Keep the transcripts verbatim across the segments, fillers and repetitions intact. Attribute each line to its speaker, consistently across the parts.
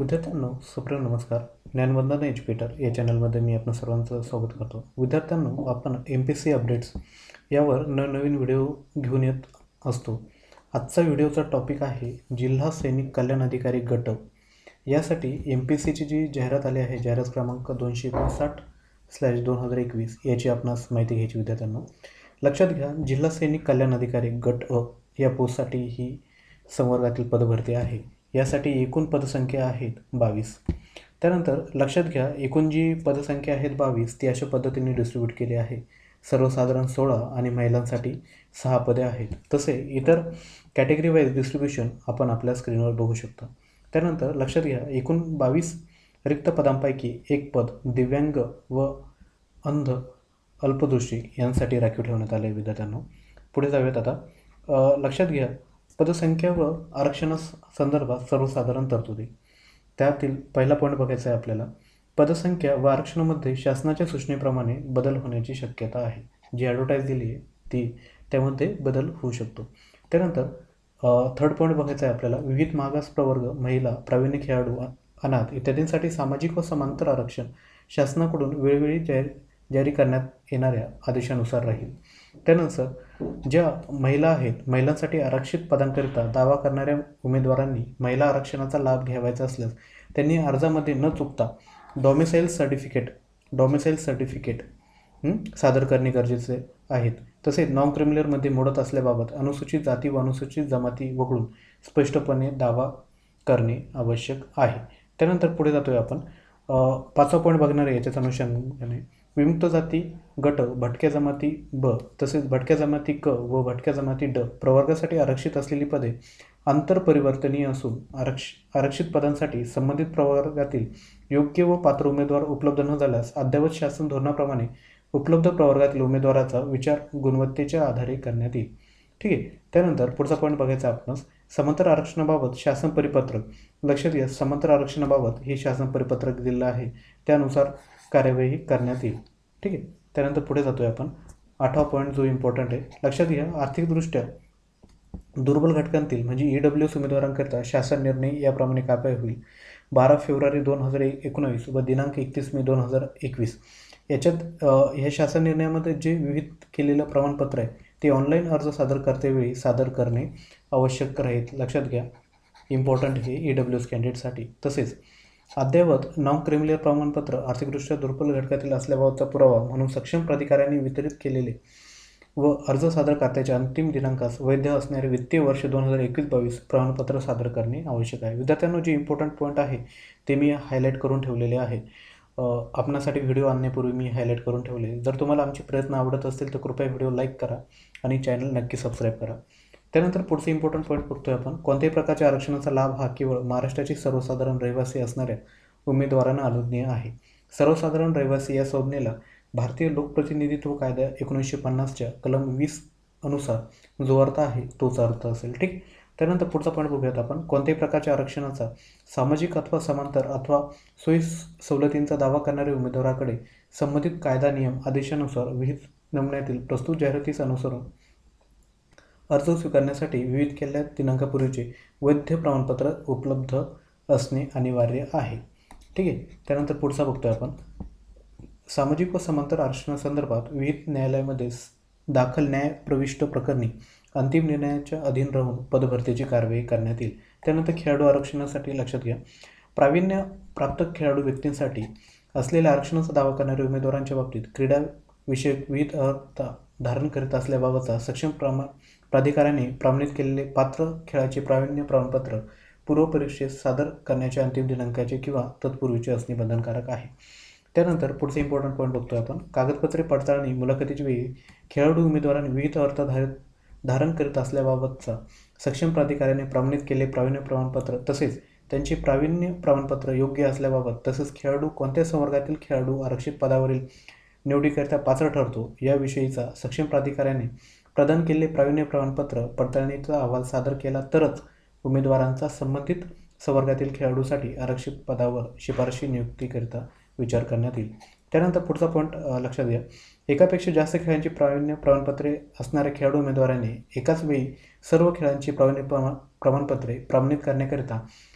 Speaker 1: विद्यार्थ्यांनो, सुप्रेम नमस्कार. ज्ञानवंदना एज्युकेटर या चॅनलमध्ये मी आपलं सर्वांचं स्वागत करतो. विद्यार्थ्यांनो, आपण M P S C updates यावर नवनवीन व्हिडिओ घेऊन येत असतो. आजचा व्हिडिओचा टॉपिक आहे जिल्हा सैनिक कल्याण अधिकारी गट. यासाठी एम पी एस सीची जी जाहिरात आली आहे, जाहिरात क्रमांक दोनशे एकोणसाठ स्लॅश दोन हजार एकवीस याची आपणास माहिती घ्यायची. विद्यार्थ्यांनो, लक्षात घ्या, जिल्हा सैनिक कल्याण अधिकारी गट अ या पोस्टसाठी ही संवर्गातील पदभरती आहे. यासाठी एकूण पदसंख्या आहेत बावीस. त्यानंतर लक्षात घ्या, एकूण जी पदसंख्या आहेत बावीस ती अशा पद्धतीने डिस्ट्रीब्यूट केली आहे. सर्वसाधारण सोळा आणि महिलांसाठी सहा पदे आहेत. तसे इतर कॅटेगरी वाईज डिस्ट्रीब्युशन आपण आपल्या स्क्रीनवर बघू शकता. त्यानंतर लक्षात घ्या, एकूण बावीस रिक्त पदांपैकी एक पद दिव्यांग व अंध अल्पदृष्टी यांसाठी राखीव ठेवण्यात आले. विद्यार्थ्यांनो, पुढे जाऊयात आता. लक्षात घ्या, पदसंख्या व आरक्षणासंदर्भात सर्वसाधारण तरतुदी. त्यातील पहिला पॉईंट बघायचा आहे आपल्याला. पदसंख्या व आरक्षणामध्ये शासनाच्या सूचनेप्रमाणे बदल होण्याची शक्यता आहे. जी ॲडव्हर्टाईज दिली आहे ती त्यामध्ये बदल होऊ शकतो. त्यानंतर थर्ड पॉईंट बघायचा आहे आपल्याला. विविध मागास प्रवर्ग, महिला, प्रावीण्य खेळाडू, अनाथ इत्यादींसाठी सामाजिक व समांतर आरक्षण शासनाकडून वेळोवेळी जाहीर जारी करण्यात येणाऱ्या आदेशानुसार राहील. त्यानंतर ज्या महिला आहेत, महिलांसाठी आरक्षित पदांकरिता दावा करणाऱ्या उमेदवारांनी महिला आरक्षणाचा लाभ घ्यावायचा असल्यास त्यांनी अर्जामध्ये न चुकता डॉमिसाईल सर्टिफिकेट डॉमिसाईल सर्टिफिकेट सादर करणे गरजेचे आहेत. तसेच नॉन क्रिमिनलमध्ये मोडत असल्याबाबत अनुसूचित जाती व अनुसूचित जमाती वगळून स्पष्टपणे दावा करणे आवश्यक आहे. त्यानंतर पुढे जातोय आपण. पाचवा पॉईंट बघणार आहे याच्याच अनुषंगाने. विमुक्त जाती गट, भटक्या जमाती ब तसेच भटक्या जमाती क व भटक्या जमाती ड प्रवर्गासाठी आरक्षित असलेली पदे आंतरपरिवर्तनीय असून आरक्ष आरक्षित पदांसाठी संबंधित प्रवर्गातील योग्य व पात्र उमेदवार उपलब्ध न झाल्यास अद्ययावत शासन धोरणाप्रमाणे उपलब्ध प्रवर्गातील उमेदवाराचा विचार गुणवत्तेच्या आधारे करण्यात येईल. ठीक आहे. त्यानंतर पुढचा पॉईंट बघायचा आपण. समांतर आरक्षणाबाबत शासन परिपत्रक. लक्षात घ्या, समांतर आरक्षणाबाबत हे शासन परिपत्रक दिलेलं आहे, त्यानुसार कार्यवाही करण्यात येईल. ठीक आहे. त्यानंतर पुढे जातोय आपण. आठवा पॉईंट जो इम्पॉर्टंट आहे, लक्षात घ्या, आर्थिकदृष्ट्या दुर्बल घटकांतील म्हणजे ई डब्ल्यू एस उमेदवारांकरिता शासन निर्णय याप्रमाणे कार्यवाही होईल. बारा फेब्रुवारी दोन हजार एकोणावीस व दिनांक एकतीस मे दोन हजार एकवीस याच्यात ह्या शासन निर्णयामध्ये जे विहित केलेलं प्रमाणपत्र आहे ते ऑनलाईन अर्ज सादर करतेवेळी सादर करणे आवश्यक राहील. लक्षात घ्या, इम्पॉर्टंट हे ई डब्ल्यू एस कॅन्डिडेटसाठी. तसेच अद्ययावत नॉन क्रिमिनल प्रमाणपत्र आर्थिकदृष्ट्या दुर्बल घटकातील असल्याबाबतचा पुरावा म्हणून सक्षम प्राधिकाऱ्यांनी वितरित केलेले व अर्ज सादर करण्याच्या अंतिम दिनांकास वैध असणारे वित्तीय वर्ष दोन हजार एकवीस बावीस प्रमाणपत्र सादर करणे आवश्यक आहे. विद्यार्थ्यांनो, जे इम्पॉर्टंट पॉईंट आहे ते मी हायलाईट करून ठेवलेले आहे. आपणासाठी व्हिडिओ आणण्यापूर्वी मी हायलाईट करून ठेवले. जर तुम्हाला आमचे प्रयत्न आवडत असतील तर कृपया व्हिडिओ लाईक करा आणि चॅनल नक्की सबस्क्राईब करा. त्यानंतर पुढचे इम्पॉर्टंट पॉईंट बघतोय आपण. कोणत्याही प्रकारच्या आरक्षणाचा लाभ हा केवळ महाराष्ट्राची सर्वसाधारण रहिवासी असणाऱ्या उमेदवारांना अनुज्ञेय आहे. सर्वसाधारण रहिवासी या संज्ञेला भारतीय लोकप्रतिनिधित्व कायदा एकोणीसशे पन्नासच्या कलम वीस अनुसार जो अर्थ आहे तोच अर्थ असेल. ठीक. त्यानंतर पुढचा पॉईंट बघूयात आपण. कोणत्याही प्रकारच्या आरक्षणाचा सामाजिक अथवा समांतर अथवा सोयी सवलतींचा दावा करणाऱ्या उमेदवाराकडे संबंधित कायदा नियम आदेशानुसार विहित नमुन्यातील प्रस्तुत जाहिरातीस अनुसरून अर्ज स्वीकारण्यासाठी विविध केलेल्या दिनांकापूर्वीचे वैध प्रमाणपत्र उपलब्ध असणे अनिवार्य आहे. ठीक आहे. त्यानंतर पुढचा बघतोय आपण. सामाजिक व समांतर आरक्षणासंदर्भात विविध न्यायालयामध्ये दाखल न्याय प्रविष्ट प्रकरणी अंतिम निर्णयाच्या अधीन राहून पदभरतीची कार्यवाही करण्यात येईल. त्यानंतर खेळाडू आरक्षणासाठी लक्षात घ्या, प्रावीण्य प्राप्त खेळाडू व्यक्तींसाठी असलेल्या आरक्षणाचा दावा करणाऱ्या उमेदवारांच्या बाबतीत क्रीडा विषयक विविध अर्थ धारण करीत असल्याबाबतचा सक्षम प्रमा प्राधिकाऱ्याने प्रमाणित केलेले पात्र खेळाचे प्रावीण्य प्रमाणपत्र पूर्वपरीक्षेत सादर करण्याच्या अंतिम दिनांकाचे किंवा तत्पूर्वीचे असणे बंधनकारक आहे. त्यानंतर पुढचे इम्पॉर्टंट पॉईंट बघतोय आपण. कागदपत्रे पडताळणी मुलाखतीच्या वेळी खेळाडू उमेदवारांनी विविध अर्थ धारण करीत असल्याबाबतचा सक्षम प्राधिकाऱ्याने प्रमाणित केले प्रावीण्य प्रमाणपत्र तसेच त्यांचे प्रावीण्य प्रमाणपत्र योग्य असल्याबाबत तसेच खेळाडू कोणत्या संवर्गातील खेळाडू आरक्षित पदावरील निवडीकरिता पात्र ठरतो याविषयीचा सक्षम प्राधिकाऱ्याने प्रदान केलेले प्रावीण्य प्रमाणपत्र पडताळणीचा अहवाल सादर केला तरच उमेदवारांचा संबंधित संवर्गातील खेळाडूसाठी आरक्षित पदावर शिफारशी नियुक्तीकरिता विचार करण्यात येईल. त्यानंतर पुढचा पॉईंट लक्षात घ्या, एकापेक्षा जास्त खेळांची प्रावीण्य प्रमाणपत्रे असणाऱ्या खेळाडू उमेदवारांनी एकाच वेळी सर्व खेळांची प्रावीण्य प्रमाण प्रमाणपत्रे प्रमाणित करण्याकरिता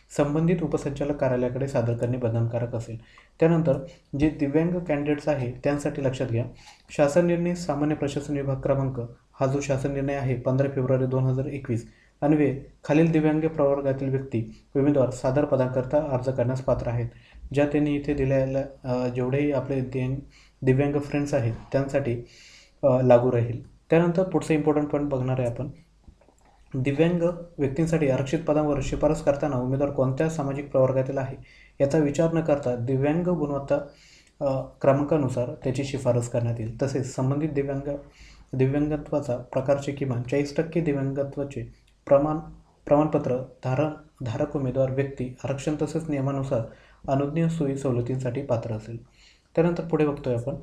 Speaker 1: संबंधित उपसंचालक कार्यालयाकडे सादर करणे बंधनकारक असेल. त्यानंतर जे दिव्यांग कॅन्डिडेट्स आहे त्यांसाठी लक्षात घ्या, शासन निर्णय सामान्य प्रशासन विभाग क्रमांक हा जो शासन निर्णय आहे पंधरा फेब्रुवारी दोन हजार एकवीस अन्वये खालील दिव्यांग प्रवर्गातील व्यक्ती उमेदवार सादर पदांकरता अर्ज करण्यास पात्र आहेत. ज्या त्यांनी इथे दिलेल्या जेवढेही आपले दिव्यांग फ्रेंड्स आहेत त्यांसाठी लागू राहील. त्यानंतर पुढचं इम्पॉर्टंट पॉईंट बघणार आहे आपण, दिव्यांग व्यक्तींसाठी आरक्षित पदांवर शिफारस करताना उमेदवार कोणत्या सामाजिक प्रवर्गातील आहे याचा विचार न करता दिव्यांग गुणवत्ता क्रमांकानुसार त्याची शिफारस करण्यात येईल. तसेच संबंधित दिव्यांग दिव्यांगत्वाचा प्रकारचे किमान चाळीस टक्के दिव्यांगत्वाचे प्रमाण प्रमाणपत्र धारण धारक उमेदवार व्यक्ती आरक्षण तसेच नियमानुसार अनुज्ञेय सोयी सवलतींसाठी पात्र असेल. त्यानंतर पुढे बघतोय आपण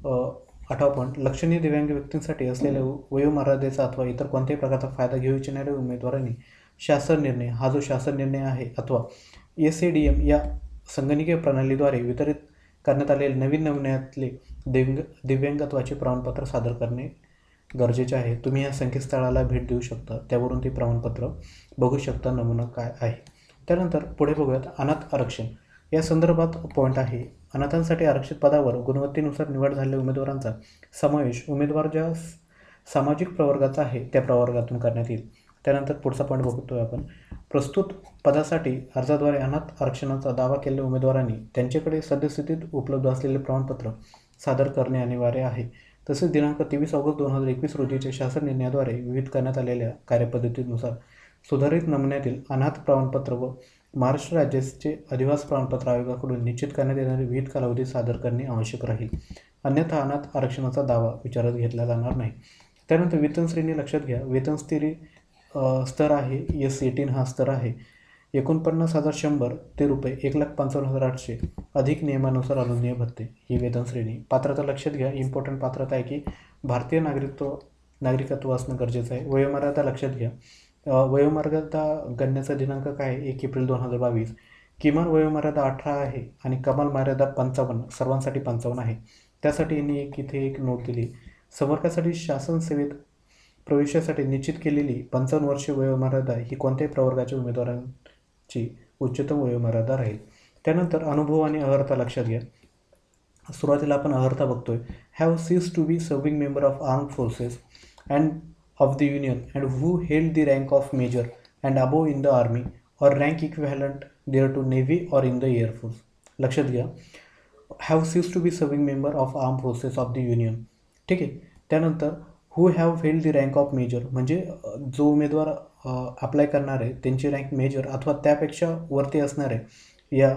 Speaker 1: आठवा पॉईंट, लक्षणीय दिव्यांग व्यक्तींसाठी असलेल्या वयोमर्यादेचा अथवा इतर कोणत्याही प्रकारचा फायदा घेऊ इच्छिणाऱ्या उमेदवारांनी शासन निर्णय हा जो शासन निर्णय आहे अथवा एस ए डी एम या संगणकीय प्रणालीद्वारे वितरित करण्यात आलेले नवीन नमुन्यातले दिव्यांग दिव्यांगत्वाचे प्रमाणपत्र सादर करणे गरजेचे आहे. तुम्ही या संकेतस्थळाला भेट देऊ शकता, त्यावरून ते प्रमाणपत्र बघू शकता नमुना काय आहे. त्यानंतर पुढे बघूयात अनाथ आरक्षण या संदर्भात पॉईंट आहे. अनाथांसाठी आरक्षित पदावर गुणवत्तेनुसार निवड झालेल्या उमेदवारांचा समावेश उमेदवार ज्या सामाजिक प्रवर्गाचा आहे त्या प्रवर्गातून करण्यात येईल. त्यानंतर पुढचा पॉईंट बघतोय आपण, प्रस्तुत पदासाठी अर्जाद्वारे अनाथ आरक्षणाचा दावा केलेल्या उमेदवारांनी त्यांच्याकडे सद्यस्थितीत उपलब्ध असलेले प्रमाणपत्र सादर करणे अनिवार्य आहे. तसेच दिनांक तेवीस ऑगस्ट दोन हजार एकवीस रोजीच्या शासन निर्णयाद्वारे विविध करण्यात आलेल्या कार्यपद्धतीनुसार सुधारित नमुन्यातील अनाथ प्रमाणपत्र व महाराष्ट्र राज्याचे अधिवास प्रमाणपत्र आयोगाकडून निश्चित करण्यात येणारे विविध कालावधी सादर करणे आवश्यक राहील, अन्यथा अनाथ आरक्षणाचा दावा विचारात घेतला जाणार नाही. त्यानंतर वेतन श्रेणी लक्षात घ्या, वेतन स्थिरी स्तर आहे एस एटीन हा स्तर आहे एकोणपन्नास हजार शंभर ते रुपये एक लाख पंचावन्न हजार आठशे अधिक नियमानुसार अनुज्ञेय भत्ते ही वेतन श्रेणी. पात्रता लक्षात घ्या, इम्पॉर्टंट पात्रता आहे की भारतीय नागरिकत्व नागरिकत्व असणं गरजेचं आहे. वयोमर्यादा लक्षात घ्या, वयोमर्यादा गणण्याचा दिनांक काय आहे एक एप्रिल दोन हजार बावीस. किमान वयोमर्यादा अठरा आहे आणि कमाल मर्यादा पंचावन्न सर्वांसाठी पंचावन्न आहे. त्यासाठी यांनी एक इथे एक नोट दिली, संवर्गासाठी शासन सेवेत प्रवेशासाठी निश्चित केलेली पंचावन्न वर्षे वयोमर्यादा ही कोणत्याही प्रवर्गाच्या उमेदवारांची उच्चतम वयोमर्यादा राहील. त्यानंतर अनुभव आणि अर्हता लक्षात घ्या. सुरुवातीला आपण अर्हता बघतोय, have cease to be serving member of arm forces and of the Union and who held the rank of major and above in the army or rank equivalent there to navy or in the air force. लक्षात घ्या, have ceased to be serving member of armed forces of the union. ठीक आहे. त्यानंतर who have held the rank of major म्हणजे जो उमेदवार apply करणार आहे त्यांची रँक मेजर अथवा त्यापेक्षा वरती असणारे या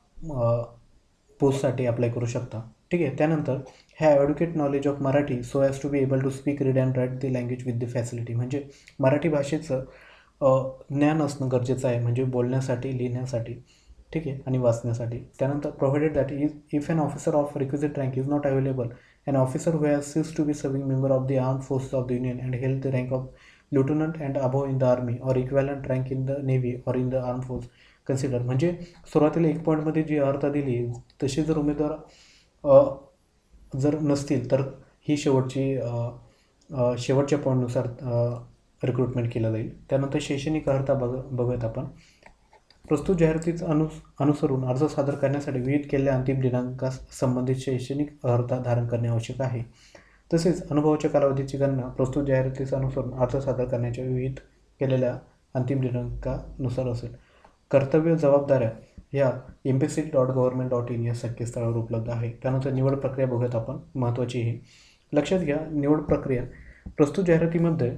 Speaker 1: पोस्टसाठी अप्लाय करू शकता. ठीक आहे. त्यानंतर have advocate knowledge of Marathi so as to be able to speak read and write the language with the facility म्हणजे मराठी भाषेचं ज्ञान असणं गरजेचं आहे, म्हणजे बोलण्यासाठी लिहिण्यासाठी ठीक आहे आणि वाचण्यासाठी. त्यानंतर provided that is if an officer of requisite rank is not available an officer who has cease to be serving member of the armed forces of the union and held the rank of lieutenant and above in the army or equivalent rank in the navy or in the armed force consider. म्हणजे सुरुवातीला एक पॉईंटमध्ये जी अर्हता दिली तशी जर उमेदवार जर नसतील तर ही शेवटची शेवटच्या पॉईंटनुसार रिक्रुटमेंट केलं जाईल. त्यानंतर शैक्षणिक अर्हता बघ बघूयात आपण. प्रस्तुत जाहिरातीचं अनु अनुसरून अर्ज सादर करण्यासाठी विहित केलेल्या अंतिम दिनांकास संबंधित शैक्षणिक अर्हता धारण करणे आवश्यक आहे. तसेच अनुभवाच्या कालावधीची गणना प्रस्तुत जाहिरातीचं अनुसरून अर्ज सादर करण्याच्या विहित केलेल्या अंतिम दिनांकानुसार असेल. कर्तव्य जबाबदाऱ्या ह्या M P C dot government dot in या संकेतस्थळावर उपलब्ध आहे. त्यानंतर निवड प्रक्रिया बघूयात आपण, महत्त्वाची ही लक्षात घ्या. निवड प्रक्रिया प्रस्तुत जाहिरातीमध्ये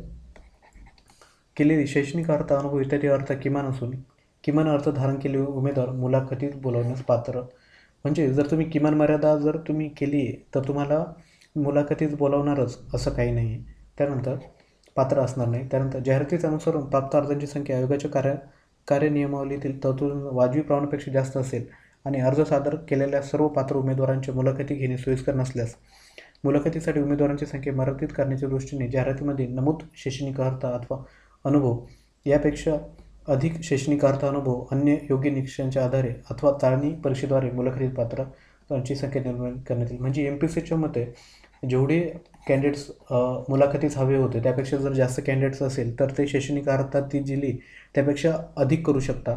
Speaker 1: केलेली शैक्षणिक अर्हता अनुभव इत्यादी अर्थ किमान असून किमान अर्थ धारण केलेले उमेदवार मुलाखतीत बोलवण्यास पात्र. म्हणजे जर तुम्ही किमान मर्यादा जर तुम्ही केली आहे तर तुम्हाला मुलाखतीत बोलावणारच असं काही नाही आहे. त्यानंतर पात्र असणार नाही. त्यानंतर जाहिरातीचं अनुसरून प्राप्त अर्जांची संख्या आयोगाच्या कार्य कार्यनियमावलीतील तरतूद वाजवी प्रमाणापेक्षा जास्त असेल आणि अर्ज सादर केलेल्या सर्व पात्र उमेदवारांच्या मुलाखती घेणे सोयीस्कर नसल्यास मुलाखतीसाठी उमेदवारांची संख्या मर्यादित करण्याच्या दृष्टीने जाहिरातीमध्ये नमूद शैक्षणिक अर्हता अथवा अनुभव यापेक्षा अधिक शैक्षणिक अर्हता अनुभव अन्य योग्य निकषांच्या आधारे अथवा चाळणी परीक्षेद्वारे मुलाखतीत पात्रांची संख्या निर्माण करण्यात येईल. म्हणजे एम पी सीच्या मते जेवढे कॅन्डिडेट्स मुलाखतीस हवे होते त्यापेक्षा जर जास्त कॅन्डिडेट्स असेल तर ते शैक्षणिक अर्हता ती दिली त्यापेक्षा अधिक करू शकता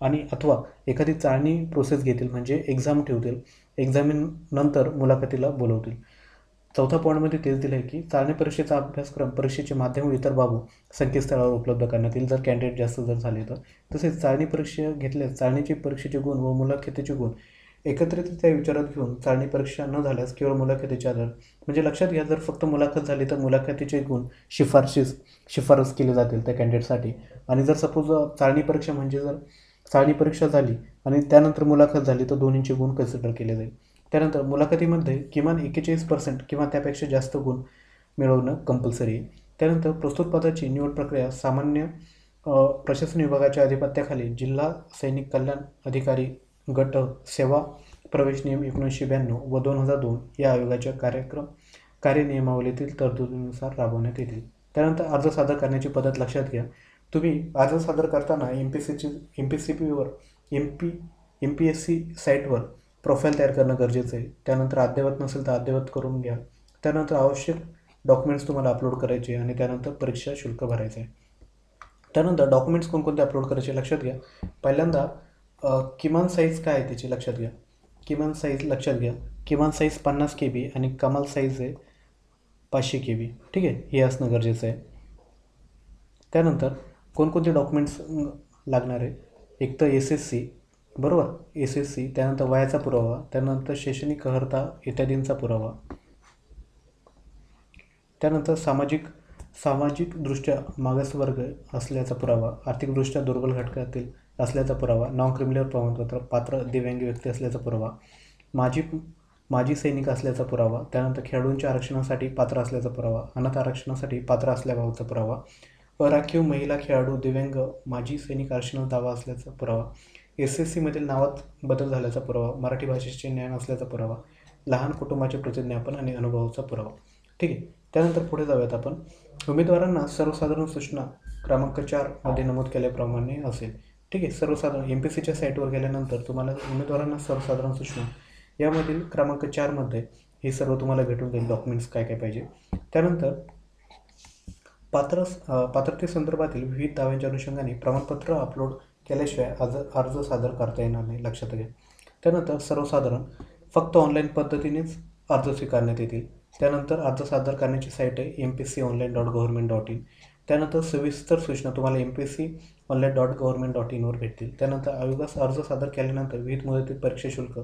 Speaker 1: आणि अथवा एखादी चाळणी प्रोसेस घेतील म्हणजे एक्झाम ठेवतील, एक्झामिनंतर मुलाखतीला बोलवतील. चौथा पॉईंटमध्ये तेच दिलं आहे की चाळणी परीक्षेचा अभ्यासक्रम, परीक्षेचे माध्यम व इतर बाबू संकेतस्थळावर उपलब्ध करण्यात येईल जर कॅन्डिडेट जास्त जर झाले तर. तसेच चाळणी परीक्षा घेतल्यास चाळणीची परीक्षेचे गुण व मुलाखतीचे गुण एकत्रितरित्या विचारात घेऊन चाळणी परीक्षा न झाल्यास केवळ मुलाखतीचे आधार, म्हणजे लक्षात घ्या, जर फक्त मुलाखत झाली तर मुलाखतीचे गुण शिफारशीस शिफारस केले जातील त्या कॅन्डिडेटसाठी. आणि जर सपोज चाळणी परीक्षा म्हणजे जर चाळणी परीक्षा झाली आणि त्यानंतर मुलाखत झाली तर दोन्हींचे गुण कन्सिडर केले जाईल. त्यानंतर मुलाखतीमध्ये किमान एक्केचाळीस पर्सेंट किंवा त्यापेक्षा जास्त गुण मिळवणं कंपल्सरी आहे. त्यानंतर प्रस्तुत पदाची निवड प्रक्रिया सामान्य प्रशासन विभागाच्या अधिपत्याखाली जिल्हा सैनिक कल्याण अधिकारी गट सेवा प्रवेश नियम एकोणीसशे ब्याण्णव व दोन हजार दोन या आयोगाच्या कार्यक्रम कार्यनियमावलीतील तरतुदीनुसार राबवण्यात येतील. त्यानंतर अर्ज सादर करण्याची पद्धत लक्षात घ्या. तुम्ही अर्ज सादर करताना एम पी सी ची एम पी सी पीवर M P M P S C साईटवर प्रोफाईल तयार करणं गरजेचं आहे. त्यानंतर अद्ययावत नसेल तर अद्ययावत करून घ्या. त्यानंतर आवश्यक डॉक्युमेंट्स तुम्हाला अपलोड करायचे आणि त्यानंतर परीक्षा शुल्क भरायचं आहे. त्यानंतर डॉक्युमेंट्स कोणकोणते अपलोड करायचे लक्षात घ्या. पहिल्यांदा किमान साईज काय आहे त्याची लक्षात घ्या. किमान साईज लक्षात घ्या. किमान साईज पन्नास के बी आणि कमाल साईज आहे पाचशे के बी. ठीक आहे, हे असणं गरजेचं आहे. त्यानंतर कोणकोणते डॉक्युमेंट्स लागणार आहे. एक तर एस एस सी, बरोबर, एस एस सी, त्यानंतर वयाचा पुरावा, त्यानंतर शैक्षणिक अर्हता इत्यादींचा पुरावा, त्यानंतर सामाजिक सामाजिकदृष्ट्या मागासवर्ग असल्याचा पुरावा, आर्थिकदृष्ट्या दुर्बल घटकातील असल्याचा पुरावा, नॉन क्रिमिनल प्रमाणपत्र, पात्र दिव्यांग व्यक्ती असल्याचा पुरावा, माजी माजी सैनिक असल्याचा पुरावा, त्यानंतर खेळाडूंच्या आरक्षणासाठी पात्र असल्याचा पुरावा, अनाथ आरक्षणासाठी पात्र असल्याबाबतचा पुरावा, अराखीव महिला खेळाडू, दिव्यांग, माजी सैनिक आरक्षणाचा दावा असल्याचा पुरावा, एस एस सीमधील नावात बदल झाल्याचा पुरावा, मराठी भाषेचे ज्ञान असल्याचा पुरावा, लहान कुटुंबाचे प्रतिज्ञापन आणि अनुभवाचा पुरावा. ठीक आहे. त्यानंतर पुढे जाऊयात आपण. उमेदवारांना सर्वसाधारण सूचना क्रमांक चारमध्ये नमूद केल्याप्रमाणे असेल. ठीक आहे. सर्वसाधारण एम पी सी च्या साईटवर गेल्यानंतर तुम्हाला उमेदवारांना सर्वसाधारण सूचना यामधील क्रमांक चारमध्ये हे सर्व तुम्हाला भेटून जाईल, डॉक्युमेंट्स काय काय पाहिजे. त्यानंतर पात्र पात्रतेसंदर्भातील विविध दाव्यांच्या अनुषंगाने प्रमाणपत्र अपलोड केल्याशिवाय अर्ज अर्ज सादर करता येणार नाही, लक्षात घ्या. त्यानंतर सर्वसाधारण फक्त ऑनलाईन पद्धतीनेच अर्ज स्वीकारण्यात येतील. त्यानंतर अर्ज सादर करण्याची साईट आहे M P C online dot government dot in. त्यानंतर सविस्तर सूचना तुम्हाला M P C online dot government dot इनवर भेटतील. त्यानंतर आयोगास अर्ज सादर केल्यानंतर विविध मुदतीत परीक्षा शुल्क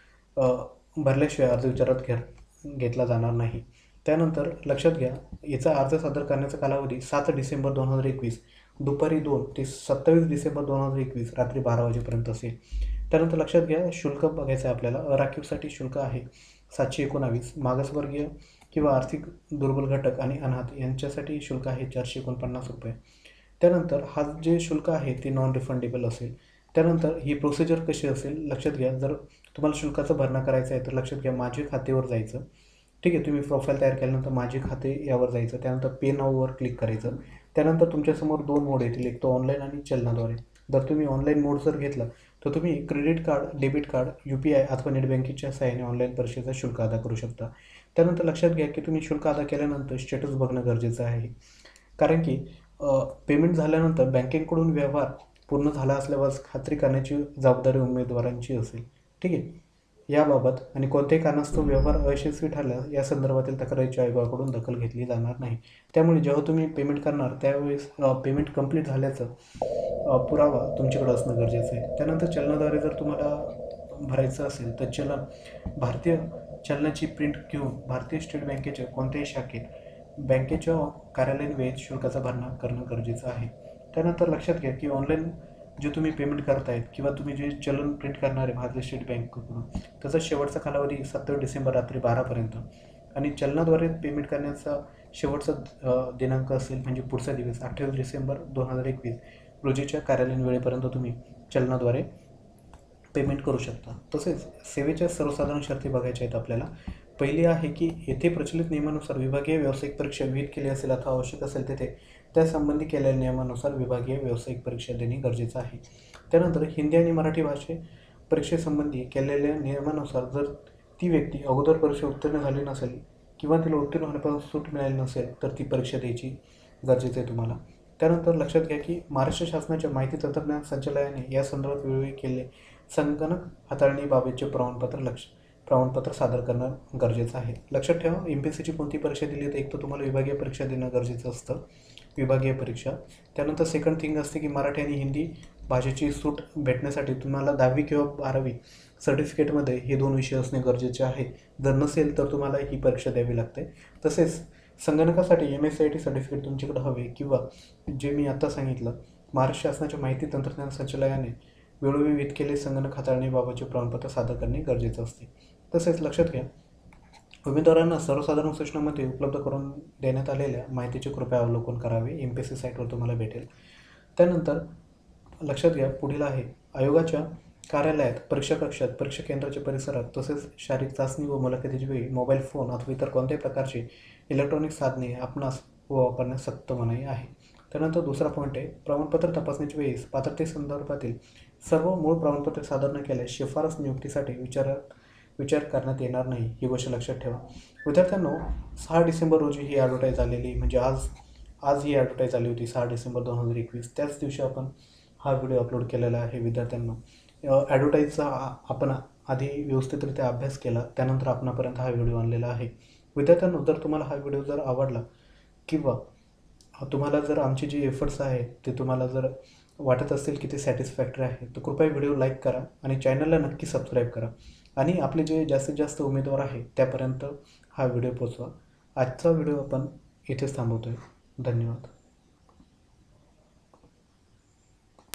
Speaker 1: भरल्याशिवाय अर्ज विचारात घ्या घेतला जाणार नाही. त्यानंतर लक्षात घ्या, याचा अर्ज सादर करण्याचा कालावधी सात डिसेंबर दोन हजार एकवीस दुपारी दोन ते सत्तावीस डिसेंबर दोन हजार एकवीस रात्री बारा वाजेपर्यंत असेल. त्यानंतर लक्षात घ्या, शुल्क बघायचं आहे आपल्याला. अराखीवसाठी शुल्क आहे सातशे एकोणावीस, मागासवर्गीय किंवा आर्थिक दुर्बल घटक आणि अनाथ यांच्यासाठी शुल्क आहे चारशे एकोणपन्नास रुपये. त्यानंतर हा जे शुल्क आहे ते नॉन रिफंडेबल असेल. त्यानंतर ही प्रोसिजर कशी असेल लक्षात घ्या. जर तुम्हाला शुल्काचा भरणा करायचा आहे तर लक्षात घ्या, माझे खातेवर जायचं. ठीक आहे, तुम्ही प्रोफाईल तयार केल्यानंतर माझे खाते यावर जायचं. त्यानंतर पे नाववर क्लिक करायचं. त्यानंतर तुमच्यासमोर दोन मोड येतील, एक तो ऑनलाईन आणि चलनाद्वारे. जर तुम्ही ऑनलाईन मोड जर घेतला तर तुम्ही credit card, debit card, U P I अथवा नेट बँकिंगच्या सहाय्याने ऑनलाईन परीक्षेचा शुल्क अदा करू शकता. त्यानंतर लक्षात घ्या की तुम्ही शुल्क अदा केल्यानंतर स्टेटस बघणं गरजेचं आहे, कारण की पेमेंट झाल्यानंतर बँकेकडून व्यवहार पूर्ण झाला असल्यावर खात्री करण्याची जबाबदारी उमेदवारांची असेल. ठीक आहे. याबाबत आणि कोणत्याही कारणास्तव व्यवहार अयशस्वी ठरल्यास या संदर्भातील तक्रारीच्या आयोगाकडून दखल घेतली जाणार नाही. त्यामुळे जेव्हा तुम्ही पेमेंट करणार त्यावेळेस पेमेंट कंप्लीट झाल्याचं पुरावा तुमच्याकडे असणं गरजेचं आहे. त्यानंतर चलनाद्वारे जर तुम्हाला भरायचं असेल तर चलन भारतीय चलनाची प्रिंट घेऊन भारतीय स्टेट बँकेच्या कोणत्याही शाखेत बँकेच्या कार्यालयीन वेळेत शुल्काचा भरणा करणं गरजेचं आहे. त्यानंतर लक्षात घ्या की ऑनलाईन जे तुम्ही पेमेंट करतायत किंवा तुम्ही जे चलन प्रिंट करणार आहे भारतीय स्टेट बँकेकडून त्याचा शेवटचा कालावधी सत्तावीस डिसेंबर रात्री बारापर्यंत आणि चलनाद्वारे पेमेंट करण्याचा शेवटचा दिनांक असेल म्हणजे पुढचा दिवस अठ्ठावीस डिसेंबर दोन हजार एकवीस रोजीच्या कार्यालयीन वेळेपर्यंत तुम्ही चलनाद्वारे पेमेंट करू शकता. तसेच सेवेच्या सर्वसाधारण शर्ती बघायच्या आहेत आपल्याला. पहिली आहे की येथे प्रचलित नियमानुसार विभागीय व्यावसायिक परीक्षा विहित केली असेल अथवा आवश्यक असेल तेथे त्यासंबंधी केलेल्या नियमानुसार विभागीय व्यावसायिक परीक्षा देणे गरजेचं आहे. त्यानंतर हिंदी आणि मराठी भाषे परीक्षेसंबंधी केलेल्या नियमानुसार जर ती व्यक्ती अगोदर परीक्षा उत्तीर्ण झाली नसेल किंवा तिला उत्तीर्ण होण्यापासून सूट मिळाली नसेल तर ती परीक्षा द्यायची गरजेचं आहे तुम्हाला. त्यानंतर लक्षात घ्या की महाराष्ट्र शासनाच्या माहिती तंत्रज्ञान संचालनालयाने या संदर्भात वेळोवेळी केले संगणक हाताळणीबाबतचे प्रमाणपत्र लक्ष प्रमाणपत्र सादर करणं गरजेचं आहे. लक्षात ठेवा, एम पी एस सीची कोणती परीक्षा दिली तर एक तर तुम्हाला विभागीय परीक्षा देणं गरजेचं असतं, विभागीय परीक्षा. त्यानंतर सेकंड थिंग असते की मराठी आणि हिंदी भाषेची सूट भेटण्यासाठी तुम्हाला दहावी किंवा बारावी सर्टिफिकेटमध्ये हे दोन विषय असणे गरजेचे आहे. जर नसेल तर तुम्हाला ही परीक्षा द्यावी लागते. तसेच संगणकासाठी M S C I T certificate तुमच्याकडे हवे किंवा जे मी आता सांगितलं महाराष्ट्र शासनाच्या माहिती तंत्रज्ञान संचालनालयाने वेळोवेळी विहित केले संगणक हाताळणीबाबतचे प्रमाणपत्र सादर करणे गरजेचे असते. तसेच लक्षात घ्या, उमेदवारांना सर्वसाधारण सूचनांमध्ये उपलब्ध करून देण्यात आलेल्या माहितीचे कृपया अवलोकन करावे. एम पी एस सी साईटवर तुम्हाला भेटेल. त्यानंतर लक्षात घ्या, पुढील आहे आयोगाच्या कार्यालयात, परीक्षा कक्षात, परीक्षा केंद्राच्या परिसरात तसेच शारीरिक चाचणी व मुलाखतीच्या वेळी मोबाईल फोन अथवा इतर कोणत्याही प्रकारचे इलेक्ट्रॉनिक साधने आपणास व वापरण्यास सक्त मनाई आहे. त्यानंतर दुसरा पॉईंट आहे, प्रमाणपत्र तपासणीच्या वेळेस पात्रतेसंदर्भातील सर्व मूळ प्रमाणपत्रे सादर न केल्यास शिफारस नियुक्तीसाठी विचारात विचार करण्यात येणार नाही, ही गोष्ट लक्षात ठेवा. विद्यार्थ्यांनो, सहा डिसेंबर रोजी ही ॲडव्हर्टाईज आलेली, म्हणजे आज आज ही ॲडव्हर्टाईज आली होती सहा डिसेंबर दोन हजार एकवीस. त्याच दिवशी आपण हा व्हिडिओ अपलोड केलेला आहे. विद्यार्थ्यांनो, ॲडव्हर्टाईजचा आपण आधी व्यवस्थितरित्या अभ्यास केला, त्यानंतर आपणापर्यंत हा व्हिडिओ आणलेला आहे. विद्यार्थ्यांनो, जर तुम्हाला हा व्हिडिओ जर आवडला किंवा तुम्हाला जर आमचे जे एफर्ट्स आहेत ते तुम्हाला जर वाटत असेल की ते सॅटिस्फॅक्टरी आहे, तर कृपया व्हिडिओ लाईक करा आणि चॅनलला नक्की सबस्क्राईब करा आणि आपले जे जास्तीत जास्त उमेदवार आहेत त्यापर्यंत हा व्हिडिओ पोचवा. आजचा व्हिडिओ आपण इथेच थांबवतो आहे. धन्यवाद.